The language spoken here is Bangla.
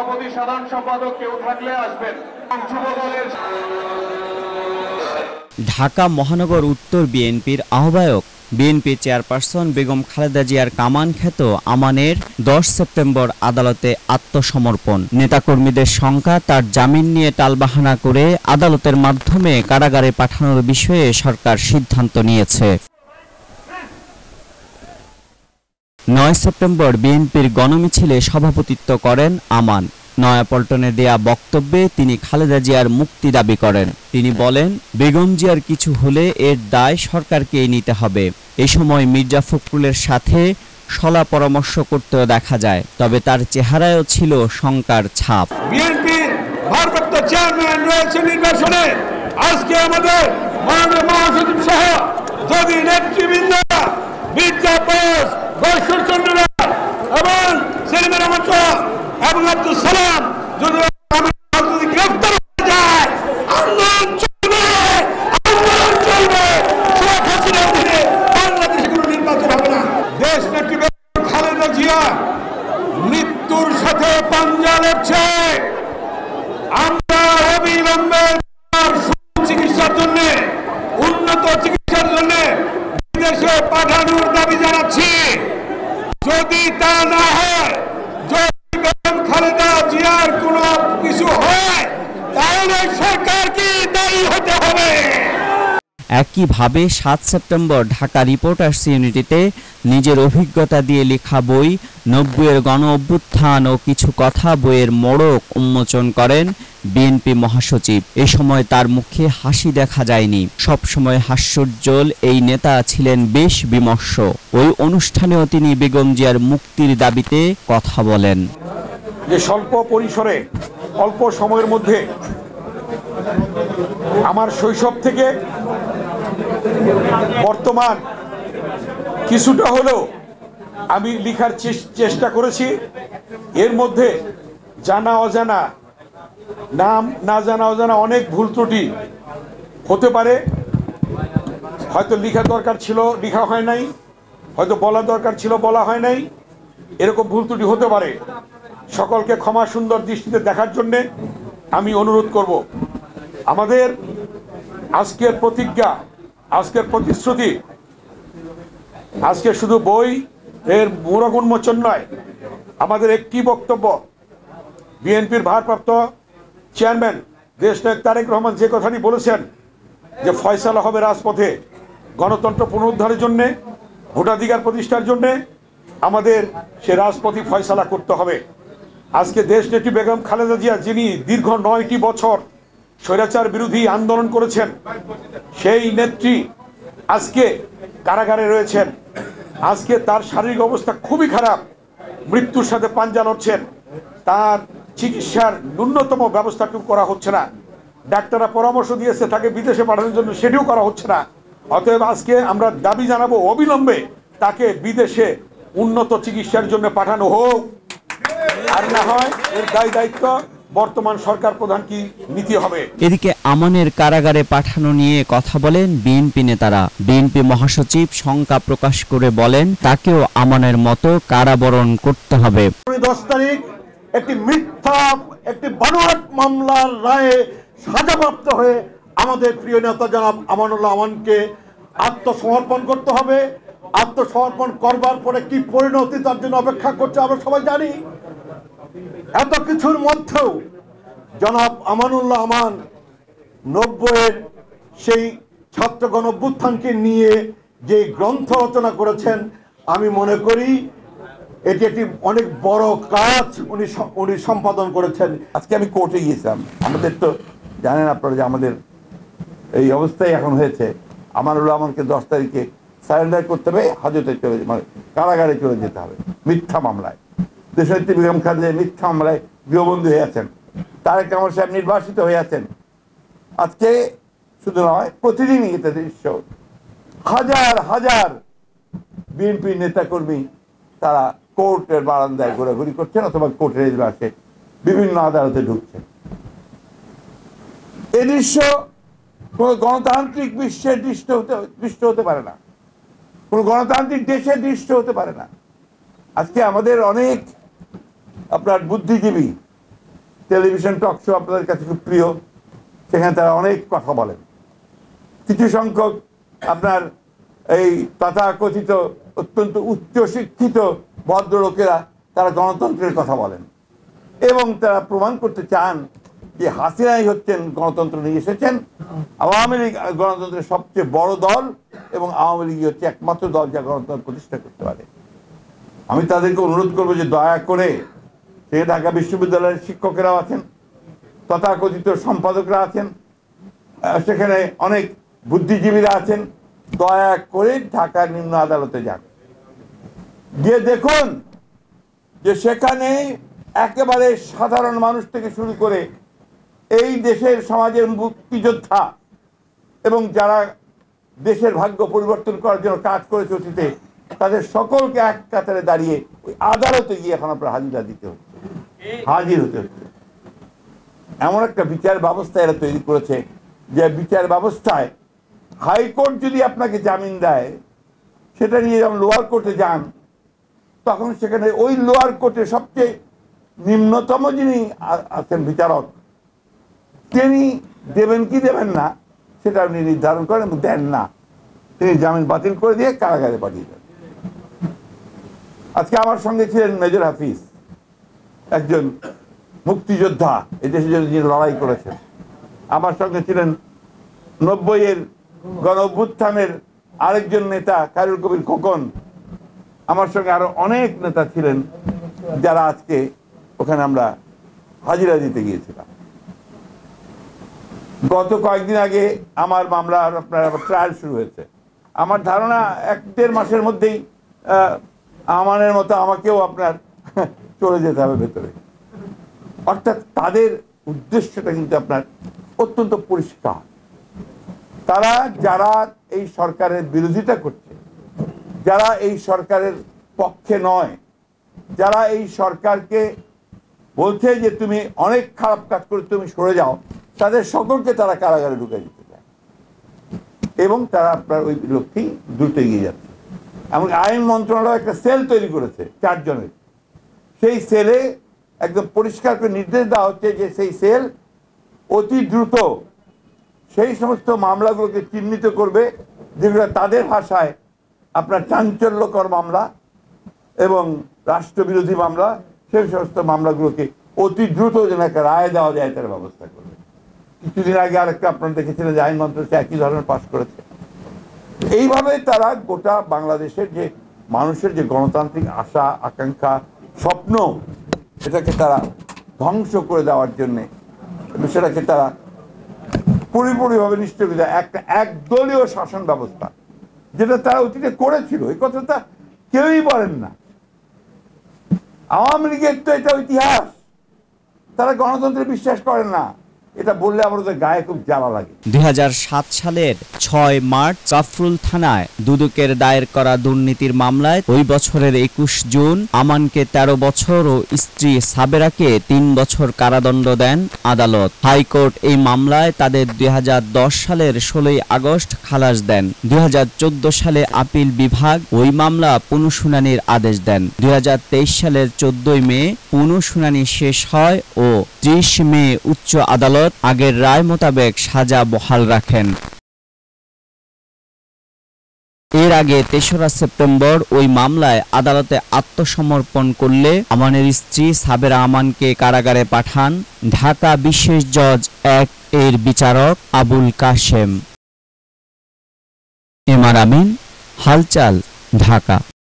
সভাপতি সাধারণ সম্পাদক কেউ থাকলে আসবেন। যুব দলের ঢাকা মহানগর উত্তর বিএনপির আহ্বায়ক বিএনপি চেয়ারপারসন বেগম খালেদা জিয়ার কামান খ্যাত আমানের 10 সেপ্টেম্বর আদালতে আত্মসমর্পণ। নেতাকর্মীদের শঙ্কা তার জামিন নিয়ে টালবাহানা করে আদালতের মাধ্যমে কারাগারে পাঠানোর বিষয়ে সরকার সিদ্ধান্ত নিয়েছে। 9 সেপ্টেম্বর বিএনপির গণমিছিলে সভাপতিত্ব করেন আমান। নয়াপল্টনে দেয়া বক্তব্যে তিনি খালেদা জিয়ার মুক্তি দাবি করেন। তিনি বলেন, বেগম জিয়ার কিছু হলে এর দায় সরকারকেই নিতে হবে। এই সময় মির্জা ফখরুলের সাথে সলা পরামর্শ করতেও দেখা যায়, তবে তার চেহারায়ও ছিল শঙ্কার ছাপ। বিএনপির ভারপ্রাপ্ত চেয়ারম্যান রয়েছে নির্বাচনে। আজকে আমাদের মাননীয় মহাসচিব সহ যদি নেতৃবৃন্দরা মির্জা আব্বাস, বশির চন্দ্ররা এবং সেলিম রহমান এবং আব্দুল সালাম যদি গ্রেফতার হয়ে যায়, আন্দোলন চলবে, আন্দোলন চলবে। শেখ হাসিনার অধীনে বাংলাদেশে কোনো নির্বাচন হবে না। দেশ নেত্রী খালেদা জিয়া মৃত্যুর সাথে পাঞ্জা লড়ছে। আমরা অবিলম্বে চিকিৎসার জন্য, উন্নত চিকিৎসার জন্য বিদেশে পাঠানোর দাবি জানাচ্ছি। যদি তা না হয়, যদি বেগম খালেদা জিয়ার কোনো কিছু হয়, তাহলে সরকারকে দায়ী হতে হবে। একইভাবে 7 সেপ্টেম্বর ঢাকা রিপোর্টার্স ইউনিটিতে নিজের অভিজ্ঞতা দিয়ে লেখা বই 90-এর গণ অভ্যুত্থান ও কিছু কথা বইয়ের মোড়ক উন্মোচন করেন বিএনপি মহাসচিব। এ সময় তার মুখে হাসি দেখা যায়নি। সবসময় হাস্যোজ্জ্বল এই নেতা ছিলেন বেশ বিমর্ষ। ওই অনুষ্ঠানেও তিনি বেগম জিয়ার মুক্তির দাবিতে কথা বলেন। যে স্বল্প পরিসরে অল্প সময়ের মধ্যে আমার শৈশব থেকে বর্তমান কিছুটা হলেও আমি লেখার চেষ্টা করেছি। এর মধ্যে জানা অজানা, নাম না জানা অজানা অনেক ভুল ত্রুটি হতে পারে। হয়তো লেখা দরকার ছিল, লেখা হয় নাই, হয়তো বলা দরকার ছিল, বলা হয় নাই। এরকম ভুল ত্রুটি হতে পারে। সকলকে ক্ষমা সুন্দর দৃষ্টিতে দেখার জন্যে আমি অনুরোধ করব। আমাদের আজকের প্রতিজ্ঞা, আজকের প্রতিশ্রুতি, আজকে শুধু বই এর মোড়ক উন্মোচন নয়, আমাদের একটি বক্তব্য। বিএনপির ভারপ্রাপ্ত চেয়ারম্যান দেশনায়ক তারেক রহমান যে কথাটি বলেছেন যে ফয়সালা হবে রাজপথে, গণতন্ত্র পুনরুদ্ধারের জন্যে, ভোটাধিকার প্রতিষ্ঠার জন্যে আমাদের সে রাজপথে ফয়সালা করতে হবে। আজকে দেশ নেত্রী বেগম খালেদা জিয়া, যিনি দীর্ঘ 9টি বছর স্বৈরাচার বিরোধী আন্দোলন করেছেন, সেই নেত্রী আজকে কারাগারে রয়েছেন। আজকে তার শারীরিক অবস্থা খুবই খারাপ, মৃত্যুর সাথে পাঞ্জা লড়ছেন। তার চিকিৎসার ন্যূনতম ব্যবস্থাটুকু করা হচ্ছে না। ডাক্তাররা পরামর্শ দিয়েছে তাকে বিদেশে পাঠানোর জন্য, সেটিও করা হচ্ছে না। অতএব আজকে আমরা দাবি জানাবো অবিলম্বে তাকে বিদেশে উন্নত চিকিৎসার জন্য পাঠানো হোক। আর না হয় এর দায়িত্ব বর্তমান সরকার প্রধান কি নীতি হবে। এদিকে আমানের কারাগারে পাঠানো নিয়ে কথা বলেন বিএনপি নেতারা। বিএনপি মহাসচিব শঙ্কা প্রকাশ করে বলেন, তাকেও আমানের মতো কারাবরণ করতে হবে। 10 তারিখ একটি মিথ্যা, একটি বানোয়াট মামলার রায়ে সাজাপ্রাপ্ত হয়ে আমাদের প্রিয় নেতা জনাব আমানুল্লাহ আমানকে আত্মসমর্পণ করতে হবে। আত্মসমর্পণ করবার পরে কি পরিণতি তার জন্য অপেক্ষা করছে আমরা সবাই জানি। এত কিছুর মধ্যেও জনাব আমানুল্লাহ আমান 90-এর সেই ছাত্র গণ অভ্যুত্থানকে নিয়ে যে গ্রন্থ রচনা করেছেন, আমি মনে করি এটি একটি অনেক বড় কাজ উনি সম্পাদন করেছেন। আজকে আমি কোর্টে গিয়েছিলাম। আমাদের তো জানেন আপনারা যে আমাদের এই অবস্থায় এখন হয়েছে। আমানুল্লাহ আমানকে 10 তারিখে সারেন্ডার করতে হবে, হাজতে চলে, মানে কারাগারে চলে যেতে হবে মিথ্যা মামলায়। দেশনেত্রী বেগম খালেদা মিথ্যা মামলায় গৃহবন্দী হয়ে আছেন। তারেক রহমান সাহেব নির্বাসিত হয়ে আছেন। আজকে শুধু নয়, প্রতিদিনই এটা দৃশ্য। হাজার হাজার বিএনপি নেতাকর্মী তারা কোর্টের বারান্দায় ঘোরাঘুরি করছেন অথবা কোর্টের এজলাসে বিভিন্ন আদালতে ঢুকছেন। এই দৃশ্য কোন গণতান্ত্রিক বিশ্বের দৃশ্য হতে পারে না, কোন গণতান্ত্রিক দেশের দৃশ্য হতে পারে না। আজকে আমাদের অনেক আপনার বুদ্ধিজীবী টেলিভিশন টক শো আপনাদের কাছে খুব প্রিয়, সেখানে তারা অনেক কথা বলেন। কিছু সংখ্যক আপনার এই তথাকথিত অত্যন্ত উচ্চশিক্ষিত ভদ্রলোকেরা তারা গণতন্ত্রের কথা বলেন এবং তারা প্রমাণ করতে চান যে হাসিনাই হচ্ছেন গণতন্ত্র নিয়ে এসেছেন। আওয়ামী লীগ গণতন্ত্রের সবচেয়ে বড় দল এবং আওয়ামী লীগ হচ্ছে একমাত্র দল যা গণতন্ত্র প্রতিষ্ঠা করতে পারে। আমি তাদেরকে অনুরোধ করবো যে দয়া করে, সে ঢাকা বিশ্ববিদ্যালয়ের শিক্ষকেরাও আছেন, তথাকথিত সম্পাদকরা আছেন, সেখানে অনেক বুদ্ধিজীবীরা আছেন, দয়া করে ঢাকার নিম্ন আদালতে যান, গিয়ে দেখুন যে সেখানে একেবারে সাধারণ মানুষ থেকে শুরু করে এই দেশের সমাজের মুক্তিযোদ্ধা এবং যারা দেশের ভাগ্য পরিবর্তন করার জন্য কাজ করেছে অতীতে, তাদের সকলকে এক কাতারে দাঁড়িয়ে ওই আদালতে গিয়ে এখন আপনার হাজির হতে হচ্ছে। এমন একটা বিচার ব্যবস্থা এরা তৈরি করেছে যে বিচার ব্যবস্থায় হাইকোর্ট যদি আপনাকে জামিন দেয়, সেটা নিয়ে যখন লোয়ার কোর্টে যান, তখন সেখানে ওই লোয়ার কোর্টে সবচেয়ে নিম্নতম যিনি আছেন বিচারক, তিনি দেবেন কি দেবেন না সেটা আপনি নির্ধারণ করেন এবং দেন না, তিনি জামিন বাতিল করে দিয়ে কারাগারে পাঠিয়ে দেন। আজকে আমার সঙ্গে ছিলেন মেজর হাফিজ, একজন মুক্তিযোদ্ধা, এই দেশের জন্য যিনি লড়াই করেছেন। আমার সঙ্গে ছিলেন 90-এর গণ অভ্যুত্থানের আরেকজন নেতা খায়রুল কবির খোকন। আমার সঙ্গে আরো অনেক নেতা ছিলেন যারা আজকে ওখানে আমরা হাজিরা দিতে গিয়েছিলাম। গত কয়েকদিন আগে আমার মামলার আপনার ট্রায়াল শুরু হয়েছে। আমার ধারণা 1-1.5 মাসের মধ্যেই আমানের মতো আমাকেও আপনার চলে যেতে হবে ভেতরে। অর্থাৎ তাদের উদ্দেশ্যটা কিন্তু আপনার অত্যন্ত পরিষ্কার। তারা যারা এই সরকারের বিরোধিতা করছে, যারা এই সরকারের পক্ষে নয়, যারা এই সরকারকে বলছে যে তুমি অনেক খারাপ কাজ করে তুমি সরে যাও, তাদের সকলকে তারা কারাগারে ঢুকে দিতে চায় এবং তারা আপনার ওই লক্ষ্যেই দ্রুত এগিয়ে যাচ্ছে। এমন আইন মন্ত্রণালয় একটা সেল তৈরি করেছে 4 জনের। সেই সেলে একদম পরিষ্কার করে নির্দেশ দেওয়া হচ্ছে যে সেই সেল অতি দ্রুত সেই সমস্ত মামলাগুলোকে চিহ্নিত করবে যেগুলো তাদের ভাষায় আপনার চাঞ্চল্যকর মামলা এবং রাষ্ট্রবিরোধী মামলা, সেই সমস্ত মামলাগুলোকে অতি দ্রুত যেন একটা রায় দেওয়া যায় তার ব্যবস্থা করবে। কিছুদিন আগে আরেকটা আপনারা দেখেছিলেন যে আইন মন্ত্রণালয় একই ধরনের পাশ করেছে। এইভাবে তারা গোটা বাংলাদেশের যে মানুষের যে গণতান্ত্রিক আশা আকাঙ্ক্ষা স্বপ্ন, সেটাকে তারা ধ্বংস করে দেওয়ার জন্যে, সেটাকে তারা পরিপূর্ণভাবে নিশ্চয় করে দেয় একটা একদলীয় শাসন ব্যবস্থা, যেটা তারা অতীতে করেছিল। এই কথাটা কেউই বলেন না। আওয়ামী লীগের তো এটা ইতিহাস, তারা গণতন্ত্রে বিশ্বাস করেন না। এটা বললে আমাদের গায়ে খুব জ্বালা লাগে। 2007 সালের 6 মার্চ কাফরুল থানায় দুদকের দায়ের করা দুর্নীতির মামলায় ওই বছরের 21 জুন আমানকে 13 বছর ও স্ত্রী সাবেরাকে 3 বছর কারাদণ্ড দেন আদালত। হাইকোর্ট এই মামলায় তাদের 2010 সালের 16 আগস্ট খালাস দেন। 2014 সালে আপিল বিভাগ ওই মামলা পুনঃশুনানির আদেশ দেন। 2023 সালের 14 মে পুনঃশুনানি শেষ হয় ও 30 মে উচ্চ আদালত আগের রায় মোতাবেক সাজা বহাল রাখেন। এর আগে 3রা সেপ্টেম্বর ওই মামলায় আদালতে আত্মসমর্পণ করলে আমানের স্ত্রী সাবেরা আমানকে কারাগারে পাঠান ঢাকা বিশেষ জজ 1 এর বিচারক আবুল কাশেম। এমআর আমিন, হালচাল, ঢাকা।